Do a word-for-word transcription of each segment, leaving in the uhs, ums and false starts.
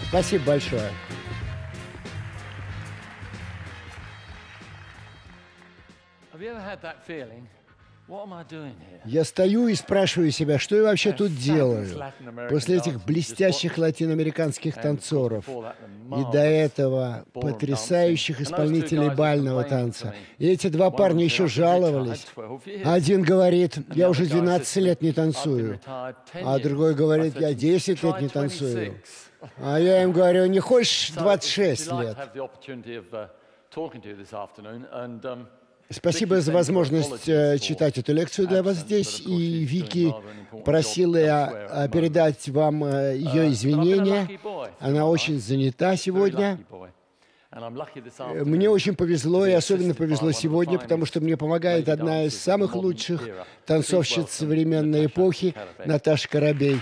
Спасибо большое. Я стою и спрашиваю себя, что я вообще тут делаю после этих блестящих латиноамериканских танцоров и до этого потрясающих исполнителей бального танца. И эти два парня еще жаловались. Один говорит, я уже двенадцать лет не танцую, а другой говорит, я десять лет не танцую. А я им говорю, не хочешь двадцать шесть лет? Спасибо за возможность э, читать эту лекцию для вас здесь. И Вики просила э, передать вам э, ее извинения. Она очень занята сегодня. Мне очень повезло, и особенно повезло сегодня, потому что мне помогает одна из самых лучших танцовщиц современной эпохи, Наташа Корабей.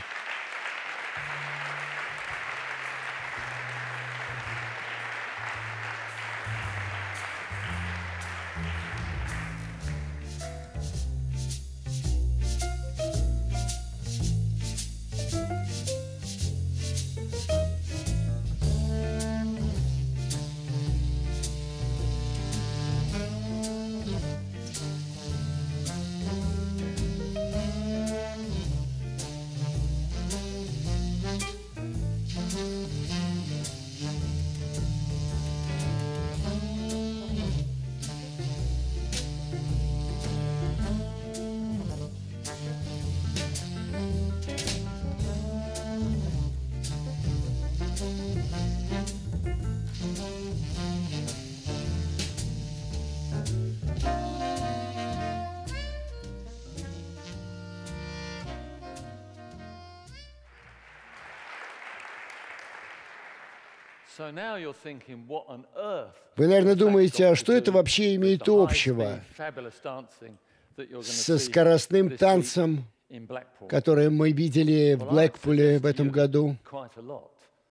Вы, наверное, думаете, а что это вообще имеет общего со скоростным танцем, который мы видели в Блэкпуле в этом году?